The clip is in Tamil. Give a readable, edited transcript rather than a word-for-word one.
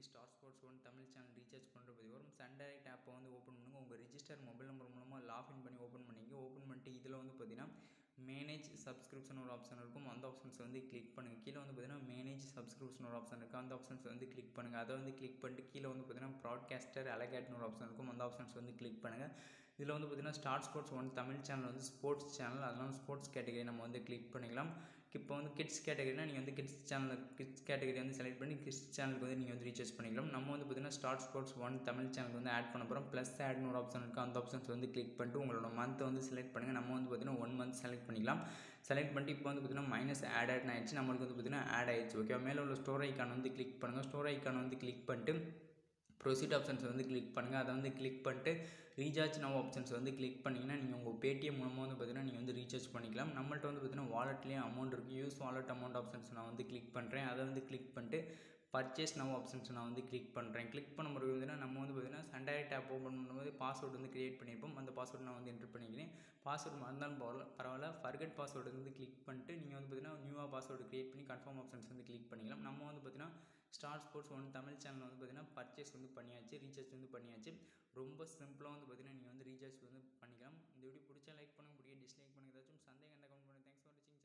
Star sports 1 Tamil channel recharge பண்ணுற பற்றி வரும். சன் டைரக்ட் ஆப்பை வந்து ஓப்பன் பண்ணுங்கள். உங்கள் ரிஜிஸ்டர் மொபைல் நம்பர் மூலமாக லாகின் பண்ணி ஓப்பன் பண்ணிங்க. ஓப்பன் பண்ணிட்டு இதில் வந்து பார்த்தீங்கன்னா மேனேஜ் சப்ஸ்கிரிப்ஷன் ஒரு ஆப்ஷன் இருக்கும். அந்த ஆப்ஷன்ஸ் வந்து கிளிக் பண்ணுங்கள். கீழே வந்து பார்த்தீங்கன்னா மேனேஜ் சப்ஸ்கிரிப்ஷன் ஒரு ஆப்ஷன் இருக்குது. அந்த ஆப்ஷன்ஸ் வந்து கிளிக் பண்ணுங்கள். அதை வந்து கிளிக் பண்ணிட்டு கீழே வந்து பார்த்தீங்கன்னா ப்ராட்காஸ்டர் அலகேட்னு ஒரு ஆப்ஷன் இருக்கும். அந்த ஆப்ஷன்ஸ் வந்து கிளிக் பண்ணுங்கள். இதில் வந்து பார்த்தீங்கன்னா ஸ்டார் ஸ்போர்ட்ஸ் 1 தமிழ் சேனல் வந்து ஸ்போர்ட்ஸ் சேனல், அதனால் ஸ்போர்ட்ஸ் கேட்டகரி நம்ம வந்து கிளிக் பண்ணிக்கலாம். இப்போ வந்து கிட்ஸ் கேட்டகரினா நீங்கள் வந்து கிட்ஸ் கேட்டகரி வந்து செலக்ட் பண்ணி கிட்ஸ் சேனலுக்கு வந்து நீங்கள் வந்து ரீசார்ஜ் பண்ணிக்கலாம். நம்ம வந்து பார்த்தீங்கன்னா ஸ்டார் ஸ்போர்ட்ஸ் 1 தமிழ் சேனல் வந்து ஆட் பண்ண போகிறோம். ப்ளஸ் ஆட்னு ஒரு ஆப்ஷன் இருக்குது. அந்த ஆப்ஷன்ஸ் வந்து கிளிக் பண்ணிட்டு உங்களோட மந்த் வந்து செலக்ட் பண்ணுங்கள். நம்ம வந்து பார்த்தீங்கன்னா 1 மந்த் செலக்ட் பண்ணிக்கலாம். செலக்ட் பண்ணிட்டு இப்போ வந்து பார்த்தீங்கன்னா மைனஸ் ஆட் ஆயிடுச்சு. நம்மளுக்கு வந்து பார்த்தீங்கன்னா ஆட் ஆயிடுச்சு. ஓகே, மேலே உள்ள ஸ்டோர் ஐக்கான் வந்து கிளிக் பண்ணுங்கள். ஸ்டோர் ஐக்கான் வந்து கிளிக் பண்ணிட்டு ப்ரொசீட் ஆப்ஷன்ஸ் வந்து கிளிக் பண்ணுங்கள். அதை வந்து கிளிக் பண்ணிட்டு ரீசார்ஜ் நவ் ஆப்ஷன்ஸ் வந்து கிளிக் பண்ணிங்கன்னா நீங்கள் உங்கள் பேடிஎம் மூலமாக வந்து பார்த்தீங்கன்னா நீங்கள் வந்து ரீசார்ஜ் பண்ணிக்கலாம். நம்மள்ட்ட வந்து பார்த்தீங்கன்னா வாலெட்லேயே அமௌண்ட் இருக்குது. யூஸ் வாலெட் அமௌண்ட் ஆப்ஷன்ஸ் நான் வந்து கிளிக் பண்ணுறேன். அதை வந்து கிளிக் பண்ணிட்டு பர்ச்சேஸ் நவ் ஆப்ஷன்ஸ் நான் வந்து கிளிக் பண்ணுறேன். கிளிக் பண்ண முறை வந்து நம்ம வந்து பார்த்தீங்கன்னா சன் டைரக்ட் ஆப் ஓப்பன் பண்ணும்போது பாஸ்வேர்டு வந்து கிரியேட் பண்ணியிருப்போம். அந்த பாஸ்வேர்டு நான் வந்து என்ட்ரு பண்ணிக்கிறேன். பாஸ்வேர்டு மறந்தாலும் பரவாயில்ல, ஃபர்கெட் பாஸ்வேர்டு வந்து கிளிக் பண்ணிட்டு நீங்கள் வந்து பார்த்தீங்கன்னா நியூவாக பாஸ்வேர்டு கிரியேட் பண்ணி கன்ஃபார்ம் ஆப்ஷன்ஸ் வந்து கிளிக் பண்ணிக்கலாம். நம்ம வந்து பார்த்தீங்கன்னா ஸ்டார் ஸ்போர்ட்ஸ் 1 தமிழ் சேனல் வந்து பார்த்தீங்கன்னா பர்ச்சேஸ் வந்து பண்ணியாச்சு, ரீசார்ஜ் வந்து பண்ணியாச்சு. ரொம்ப சிம்பிளாக வந்து பார்த்தீங்கன்னா நீங்கள் வந்து ரீசார்ஜ் வந்து பண்ணிக்கலாம். இந்த வீடியோ பிடிச்சா லைக் பண்ணுங்கள், பிடிக்க டிஸ்லைக் பண்ணுங்கள். ஏதாச்சும் சந்தேகம் இருந்தால் கமெண்ட் பண்ணுங்கள். தேங்க்ஸ் ஃபார் வாட்சிங்.